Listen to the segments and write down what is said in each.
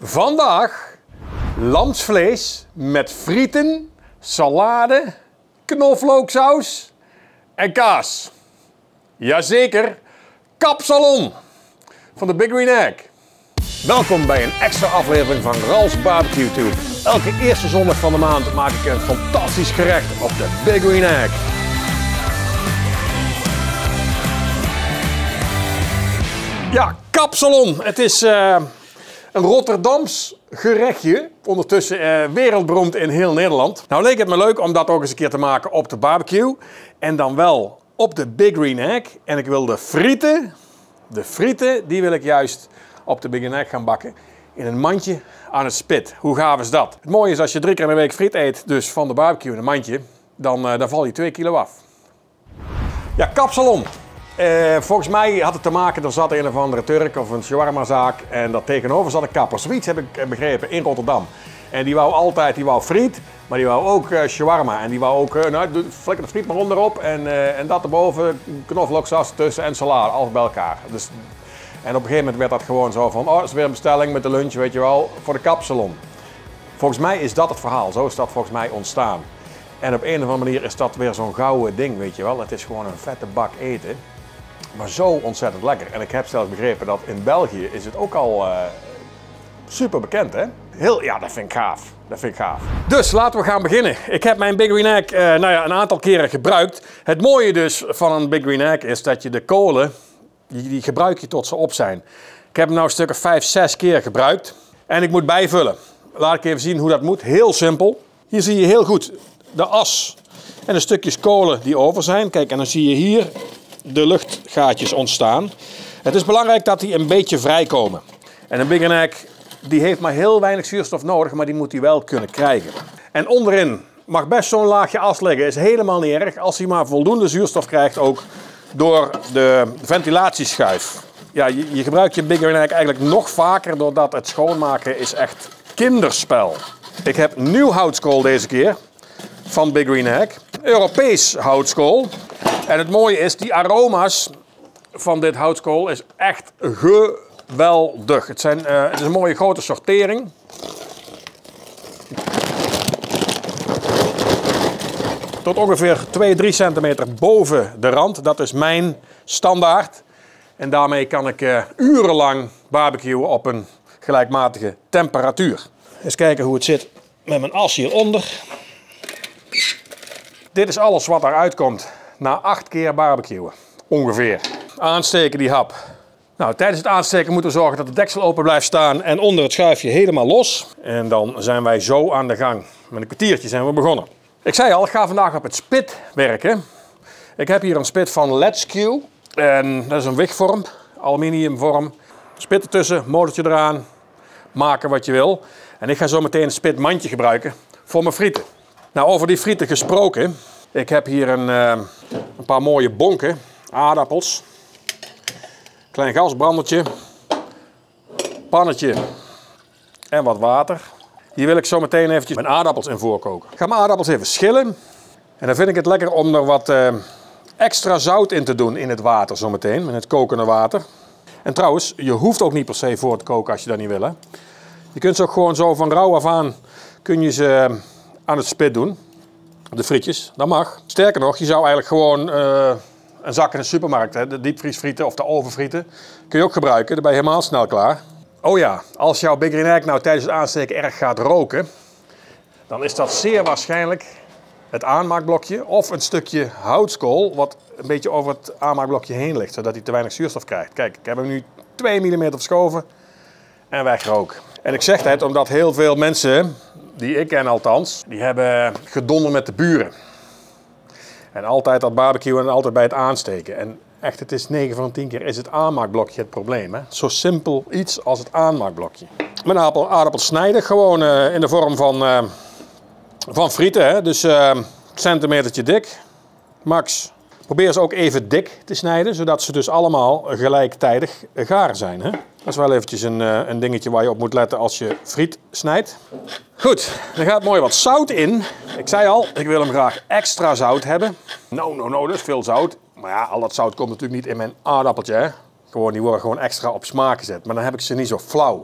Vandaag lamsvlees met frieten, salade, knoflooksaus en kaas. Jazeker, Kapsalon van de Big Green Egg. Welkom bij een extra aflevering van Ral's Barbecue Tube. Elke eerste zondag van de maand maak ik een fantastisch gerecht op de Big Green Egg. Ja, Kapsalon. Het is een Rotterdams gerechtje. Ondertussen wereldberoemd in heel Nederland. Nou leek het me leuk om dat ook eens een keer te maken op de barbecue. En dan wel op de Big Green Egg. En ik wil de frieten, die wil ik juist op de Big Green Egg gaan bakken. In een mandje aan het spit. Hoe gaaf is dat? Het mooie is als je 3 keer in de week friet eet, dus van de barbecue in een mandje, dan val je 2 kilo af. Ja, Kapsalon. Volgens mij had het te maken, er zat een of andere Turk of een shawarmazaak en dat tegenover zat een kapper. Zoiets heb ik begrepen in Rotterdam. En die wou friet, maar die wou ook shawarma. En die wou ook, flikker de friet maar onderop en dat erboven, knoflooksaus tussen en salade, alles bij elkaar. Dus, en op een gegeven moment werd dat gewoon zo van, oh, het is weer een bestelling met de lunch, weet je wel, voor de Kapsalon. Volgens mij is dat het verhaal, zo is dat volgens mij ontstaan. En op een of andere manier is dat weer zo'n gouden ding, weet je wel. Het is gewoon een vette bak eten. Maar zo ontzettend lekker. En ik heb zelfs begrepen dat in België is het ook al super bekend, hè? Ja, dat vind ik gaaf. Dat vind ik gaaf. Dus laten we gaan beginnen. Ik heb mijn Big Green Egg een aantal keren gebruikt. Het mooie dus van een Big Green Egg is dat je de kolen, die gebruik je tot ze op zijn. Ik heb hem nou een stuk of 5, 6 keer gebruikt. En ik moet bijvullen. Laat ik even zien hoe dat moet. Heel simpel. Hier zie je heel goed de as en de stukjes kolen die over zijn. Kijk, en dan zie je hier de luchtgaatjes ontstaan. Het is belangrijk dat die een beetje vrijkomen. En een Big Green Egg die heeft maar heel weinig zuurstof nodig, maar die moet hij wel kunnen krijgen. En onderin mag best zo'n laagje as liggen, is helemaal niet erg als hij maar voldoende zuurstof krijgt ook door de ventilatieschuif. Ja, je gebruikt je Big Green Egg eigenlijk nog vaker doordat het schoonmaken is echt kinderspel. Ik heb nieuw houtskool deze keer van Big Green Egg. Europees houtskool. En het mooie is, die aroma's van dit houtskool is echt geweldig. Het is een mooie grote sortering. Tot ongeveer 2-3 centimeter boven de rand. Dat is mijn standaard. En daarmee kan ik urenlang barbecuen op een gelijkmatige temperatuur. Eens kijken hoe het zit met mijn as hieronder. Dit is alles wat eruit komt na 8 keer barbecuen. Ongeveer. Aansteken die hap. Nou, tijdens het aansteken moeten we zorgen dat de deksel open blijft staan en onder het schuifje helemaal los. En dan zijn wij zo aan de gang. Met een kwartiertje zijn we begonnen. Ik zei al, ik ga vandaag op het spit werken. Ik heb hier een spit van Let's Q. En dat is een wigvorm, aluminiumvorm. Spit ertussen, motortje eraan. Maken wat je wil. En ik ga zo meteen een spitmandje gebruiken voor mijn frieten. Nou, over die frieten gesproken. Ik heb hier een paar mooie bonken, aardappels. Klein gasbrandertje. Pannetje. En wat water. Hier wil ik zo meteen eventjes mijn aardappels in voorkoken. Ik ga mijn aardappels even schillen. En dan vind ik het lekker om er wat extra zout in te doen in het water zometeen. In het kokende water. En trouwens, je hoeft ook niet per se voor te koken als je dat niet wil. Hè. Je kunt ze ook gewoon zo van rauw af aan kun je ze aan het spit doen. De frietjes, dat mag. Sterker nog, je zou eigenlijk gewoon een zak in de supermarkt, hè, de diepvriesfrieten of de ovenfrieten, kun je ook gebruiken. Dan ben je helemaal snel klaar. Oh ja, als jouw Big Green Egg nou tijdens het aansteken erg gaat roken, dan is dat zeer waarschijnlijk het aanmaakblokje of een stukje houtskool wat een beetje over het aanmaakblokje heen ligt, zodat hij te weinig zuurstof krijgt. Kijk, ik heb hem nu 2 mm verschoven en wegrook. En ik zeg het omdat heel veel mensen, die ik ken althans, die hebben gedonder met de buren. En altijd dat barbecuen en altijd bij het aansteken. En echt, het is 9 van de 10 keer is het aanmaakblokje het probleem. Hè? Zo simpel iets als het aanmaakblokje. Mijn aardappels snijden gewoon in de vorm van frieten. Hè? Dus centimetertje dik, max. Probeer ze ook even dik te snijden, zodat ze dus allemaal gelijktijdig gaar zijn. Hè? Dat is wel eventjes een dingetje waar je op moet letten als je friet snijdt. Goed, er gaat mooi wat zout in. Ik zei al, ik wil hem graag extra zout hebben. Nou, dat is veel zout. Maar ja, al dat zout komt natuurlijk niet in mijn aardappeltje. Hè? Die worden gewoon extra op smaak gezet. Maar dan heb ik ze niet zo flauw.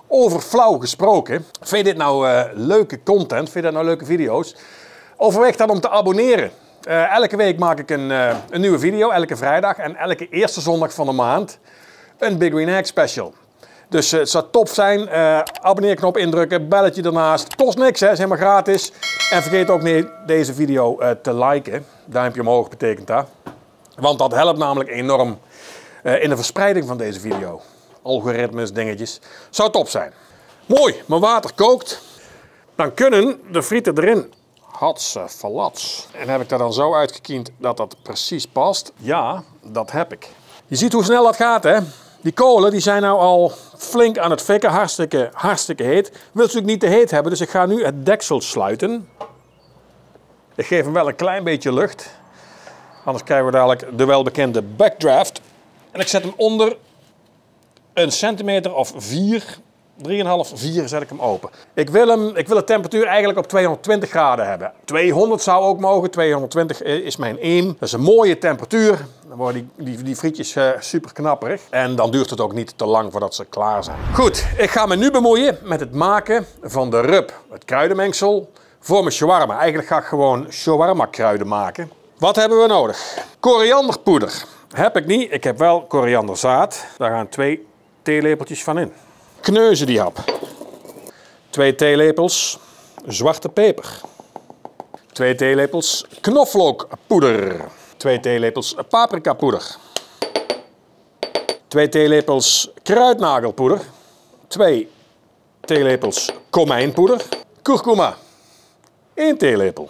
Over flauw gesproken, vind je dit nou leuke content, vind je dat nou leuke video's? Overweeg dan om te abonneren. Elke week maak ik een nieuwe video, elke vrijdag en elke eerste zondag van de maand een Big Green Egg special. Dus het zou top zijn, abonneerknop indrukken, belletje ernaast, kost niks hè, is helemaal gratis. En vergeet ook niet deze video te liken, duimpje omhoog betekent dat. Want dat helpt namelijk enorm in de verspreiding van deze video. Algoritmes, dingetjes, zou top zijn. Mooi, mijn water kookt. Dan kunnen de frieten erin. Hatsefalats. En heb ik dat dan zo uitgekiend dat dat precies past? Ja, dat heb ik. Je ziet hoe snel dat gaat hè. Die kolen die zijn nou al flink aan het fikken, hartstikke heet. Ik wil het natuurlijk niet te heet hebben, dus ik ga nu het deksel sluiten. Ik geef hem wel een klein beetje lucht. Anders krijgen we dadelijk de welbekende backdraft. En ik zet hem onder een centimeter of 4, 3,5, 4 zet ik hem open. Ik wil de temperatuur eigenlijk op 220 graden hebben. 200 zou ook mogen, 220 is mijn aim. Dat is een mooie temperatuur. Dan worden die frietjes super knapperig. En dan duurt het ook niet te lang voordat ze klaar zijn. Goed, ik ga me nu bemoeien met het maken van de rub. Het kruidenmengsel voor mijn shawarma. Eigenlijk ga ik gewoon shawarma kruiden maken. Wat hebben we nodig? Korianderpoeder. Heb ik niet, ik heb wel korianderzaad. Daar gaan 2 theelepeltjes van in. Kneuzen die hap. 2 theelepels zwarte peper. 2 theelepels knoflookpoeder. 2 theelepels paprikapoeder. 2 theelepels kruidnagelpoeder. 2 theelepels komijnpoeder. Kurkuma. 1 theelepel.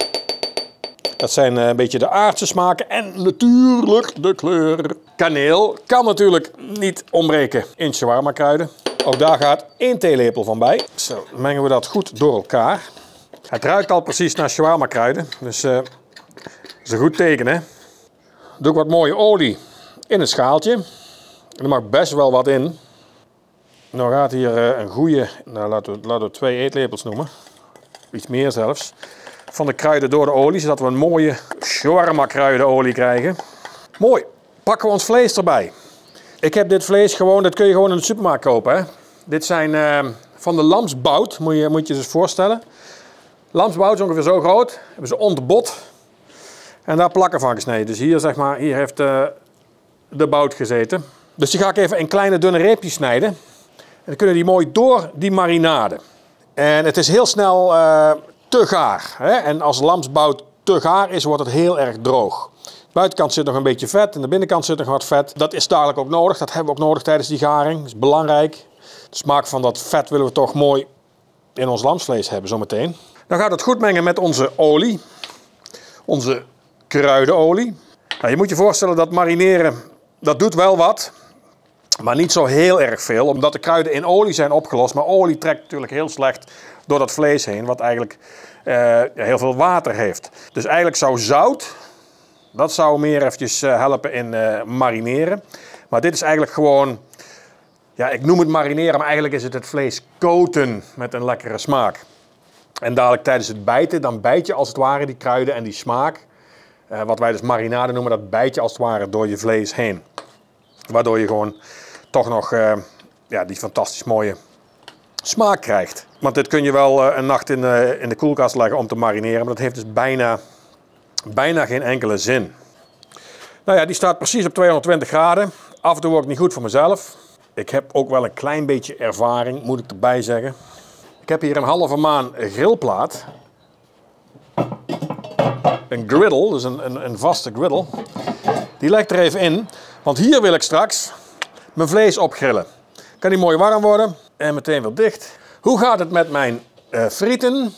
Dat zijn een beetje de aardse smaken en natuurlijk de kleur. Kaneel kan natuurlijk niet ontbreken in shawarma kruiden. Ook daar gaat 1 theelepel van bij. Zo, mengen we dat goed door elkaar. Het ruikt al precies naar shawarma kruiden, dus dat is een goed teken hè. Doe ik wat mooie olie in een schaaltje. Er mag best wel wat in. Nou gaat hier een goede, nou laten we 2 eetlepels noemen. Iets meer zelfs. Van de kruiden door de olie, zodat we een mooie shawarma kruidenolie krijgen. Mooi. Pakken we ons vlees erbij. Ik heb dit vlees gewoon, dat kun je gewoon in de supermarkt kopen. Hè? Dit zijn van de lamsbout, moet je je eens voorstellen. Lamsbout is ongeveer zo groot. Hebben ze ontbot. En daar plakken van gesneden. Dus hier, zeg maar, hier heeft de bout gezeten. Dus die ga ik even in kleine dunne reepjes snijden. En dan kunnen die mooi door die marinade. En het is heel snel te gaar. Hè? En als lamsbout te gaar is, wordt het heel erg droog. De buitenkant zit nog een beetje vet en de binnenkant zit nog wat vet. Dat is dadelijk ook nodig. Dat hebben we ook nodig tijdens die garing. Dat is belangrijk. De smaak van dat vet willen we toch mooi in ons lamsvlees hebben zometeen. Dan gaat het goed mengen met onze olie. Onze kruidenolie. Nou, je moet je voorstellen dat marineren, dat doet wel wat. Maar niet zo heel erg veel, omdat de kruiden in olie zijn opgelost. Maar olie trekt natuurlijk heel slecht door dat vlees heen, wat eigenlijk heel veel water heeft. Dus eigenlijk zou zout, dat zou meer eventjes helpen in marineren. Maar dit is eigenlijk gewoon, ja, ik noem het marineren, maar eigenlijk is het vlees koten met een lekkere smaak. En dadelijk tijdens het bijten, dan bijt je als het ware die kruiden en die smaak. Wat wij dus marinade noemen, dat bijt je als het ware door je vlees heen. Waardoor je gewoon toch nog ja, die fantastisch mooie smaak krijgt. Want dit kun je wel een nacht in de koelkast leggen om te marineren. Maar dat heeft dus bijna geen enkele zin. Nou ja, die staat precies op 220 graden. Af en toe wordt het niet goed voor mezelf. Ik heb ook wel een klein beetje ervaring, moet ik erbij zeggen. Ik heb hier een halve maan grillplaat. Een griddle, dus een vaste griddle. Die leg ik er even in. Want hier wil ik straks mijn vlees opgrillen. Kan die mooi warm worden en meteen weer dicht. Hoe gaat het met mijn frieten?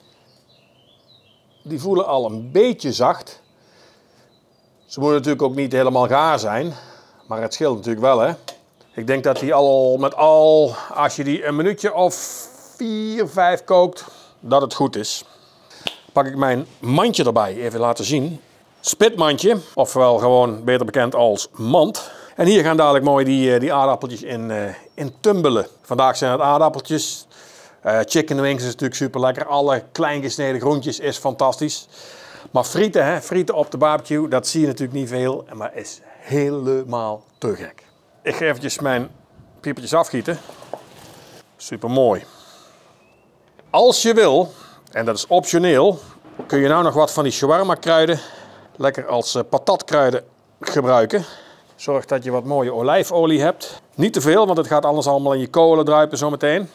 Die voelen al een beetje zacht. Ze moeten natuurlijk ook niet helemaal gaar zijn. Maar het scheelt natuurlijk wel hè. Ik denk dat die als je die een minuutje of 4, 5 kookt, dat het goed is. Pak ik mijn mandje erbij, even laten zien. Spitmandje, ofwel gewoon beter bekend als mand. En hier gaan dadelijk mooi die aardappeltjes in tumbelen. Vandaag zijn het aardappeltjes. Chicken wings is natuurlijk super lekker. Alle klein gesneden groentjes is fantastisch. Maar frieten, hè, frieten op de barbecue, dat zie je natuurlijk niet veel. Maar is helemaal te gek. Ik ga eventjes mijn piepertjes afgieten. Super mooi. Als je wil, en dat is optioneel, kun je nou nog wat van die shawarma kruiden lekker als patatkruiden gebruiken. Zorg dat je wat mooie olijfolie hebt. Niet te veel, want het gaat anders allemaal in je kolen druipen zometeen.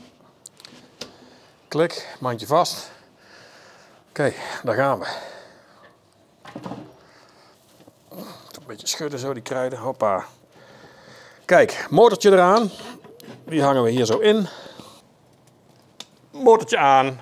Klik, mandje vast. Oké, daar gaan we. Een beetje schudden zo die kruiden, hoppa. Kijk, motortje eraan. Die hangen we hier zo in. Motortje aan.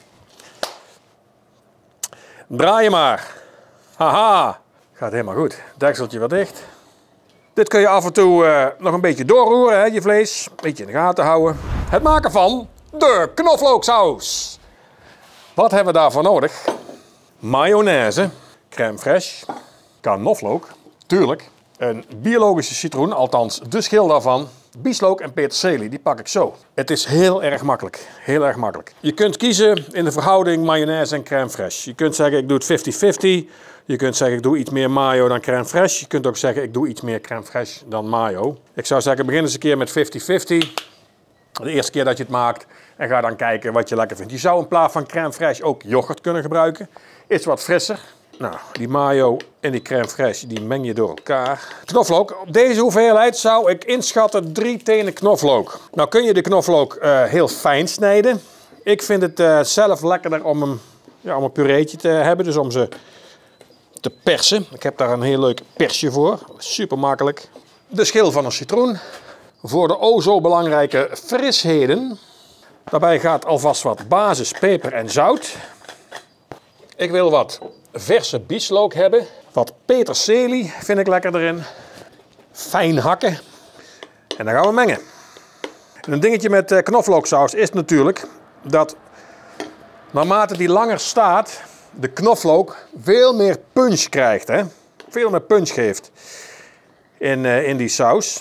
Draai je maar. Haha, gaat helemaal goed. Dekseltje weer dicht. Dit kun je af en toe nog een beetje doorroeren, hè, je vlees. Een beetje in de gaten houden. Het maken van de knoflooksaus. Wat hebben we daarvoor nodig? Mayonaise, crème fraîche, knoflook, tuurlijk. Een biologische citroen, althans de schil daarvan. Bieslook en peterselie, die pak ik zo. Het is heel erg makkelijk. Heel erg makkelijk. Je kunt kiezen in de verhouding mayonaise en crème fraîche. Je kunt zeggen ik doe het 50-50. Je kunt zeggen ik doe iets meer mayo dan crème fraîche. Je kunt ook zeggen ik doe iets meer crème fraîche dan mayo. Ik zou zeggen begin eens een keer met 50-50. De eerste keer dat je het maakt. En ga dan kijken wat je lekker vindt. Je zou in plaats van crème fraîche ook yoghurt kunnen gebruiken. Is wat frisser. Nou, die mayo en die crème fraîche, die meng je door elkaar. Knoflook, op deze hoeveelheid zou ik inschatten 3 tenen knoflook. Nou kun je de knoflook heel fijn snijden. Ik vind het zelf lekkerder om een pureetje te hebben, dus om ze te persen. Ik heb daar een heel leuk persje voor, super makkelijk. De schil van een citroen. Voor de o zo belangrijke frisheden. Daarbij gaat alvast wat basis, peper en zout. Ik wil wat verse bieslook hebben. Wat peterselie vind ik lekker erin. Fijn hakken. En dan gaan we mengen. En een dingetje met knoflooksaus is natuurlijk dat naarmate die langer staat, de knoflook veel meer punch krijgt. Hè? Veel meer punch geeft in die saus.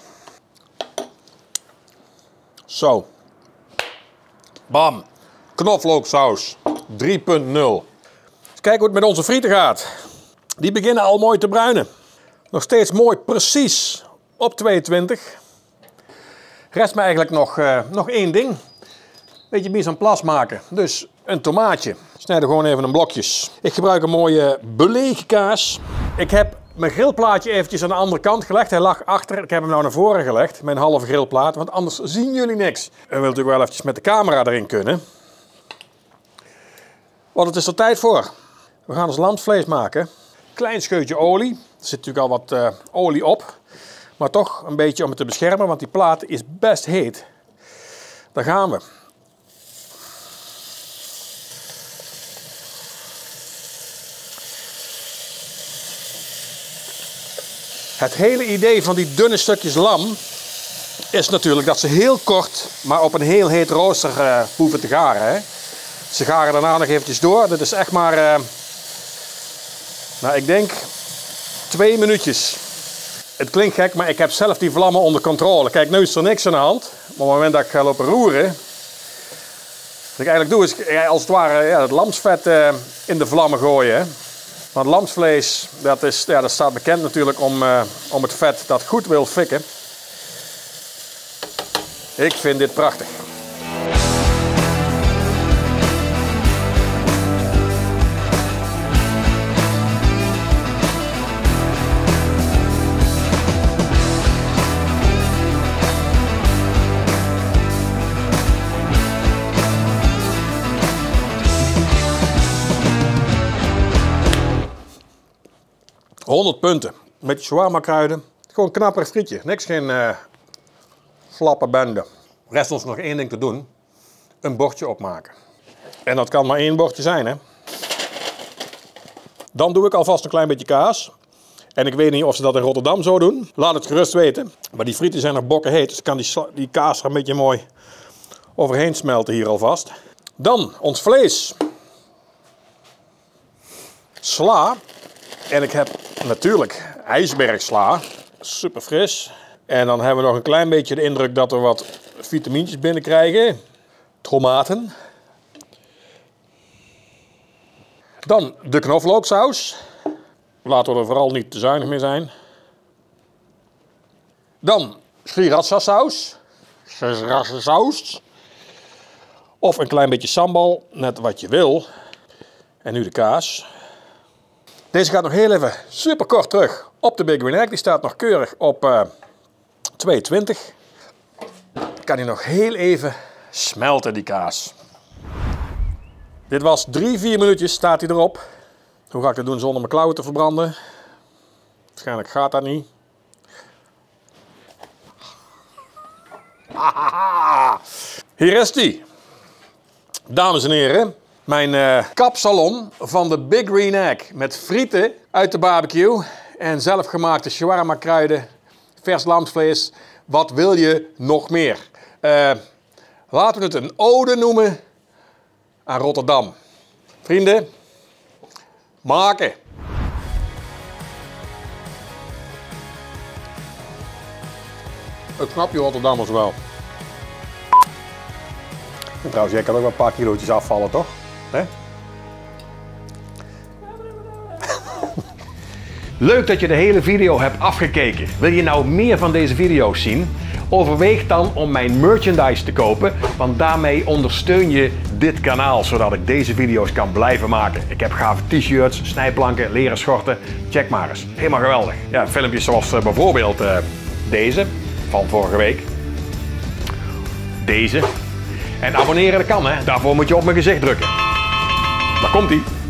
Zo. Bam. Knoflooksaus 3.0. Kijk hoe het met onze frieten gaat. Die beginnen al mooi te bruinen. Nog steeds mooi precies op 22. Rest me eigenlijk nog één ding. Beetje mise en place maken. Dus een tomaatje. Snijd er gewoon even in blokjes. Ik gebruik een mooie belegkaas. Ik heb mijn grillplaatje eventjes aan de andere kant gelegd. Hij lag achter. Ik heb hem nou naar voren gelegd. Mijn halve grillplaat. Want anders zien jullie niks. En we willen natuurlijk wel eventjes met de camera erin kunnen. Want het is er tijd voor. We gaan ons lamsvlees maken. Klein scheutje olie. Er zit natuurlijk al wat olie op. Maar toch een beetje om het te beschermen, want die plaat is best heet. Daar gaan we. Het hele idee van die dunne stukjes lam is natuurlijk dat ze heel kort, maar op een heel heet rooster hoeven te garen. Hè? Ze garen daarna nog eventjes door. Dit is echt maar, nou ik denk 2 minuutjes. Het klinkt gek, maar ik heb zelf die vlammen onder controle. Kijk, nu is er niks aan de hand. Maar op het moment dat ik ga lopen roeren, wat ik eigenlijk doe is als het ware het lamsvet in de vlammen gooien. Hè? Want lamsvlees, dat staat bekend natuurlijk om het vet dat goed wil fikken. Ik vind dit prachtig. $100 punten. Met shawarma kruiden. Gewoon een knapperig frietje. Niks, geen slappe bende. Rest ons nog één ding te doen. Een bordje opmaken. En dat kan maar 1 bordje zijn, hè. Dan doe ik alvast een klein beetje kaas. En ik weet niet of ze dat in Rotterdam zo doen. Laat het gerust weten. Maar die frieten zijn nog bokken heet. Dus kan die kaas er een beetje mooi overheen smelten hier alvast. Dan ons vlees. Sla. En ik heb natuurlijk ijsbergsla. Super fris. En dan hebben we nog een klein beetje de indruk dat we wat vitamintjes binnenkrijgen. Tomaten. Dan de knoflooksaus. Laten we er vooral niet te zuinig mee zijn. Dan sriracha saus. saus. Of een klein beetje sambal, net wat je wil. En nu de kaas. Deze gaat nog heel even super kort terug op de Big Green Egg. Die staat nog keurig op 220. Kan hij nog heel even smelten, die kaas. Dit was 3-4 minuutjes, staat hij erop. Hoe ga ik dat doen zonder mijn klauwen te verbranden? Waarschijnlijk gaat dat niet. Hier is die. Dames en heren, mijn kapsalon van de Big Green Egg. Met frieten uit de barbecue en zelfgemaakte shawarma kruiden, vers lamsvlees. Wat wil je nog meer? Laten we het een ode noemen aan Rotterdam. Vrienden, maken! Ik snap je Rotterdammers wel. En trouwens, jij kan ook wel een paar kilootjes afvallen, toch? Hè? Leuk dat je de hele video hebt afgekeken. Wil je nou meer van deze video's zien? Overweeg dan om mijn merchandise te kopen, want daarmee ondersteun je dit kanaal, zodat ik deze video's kan blijven maken. Ik heb gave t-shirts, snijplanken, leren schorten. Check maar eens. Helemaal geweldig. Ja, filmpjes zoals bijvoorbeeld deze van vorige week. Deze. En abonneren dat kan, hè. Daarvoor moet je op mijn gezicht drukken. Daar komt ie.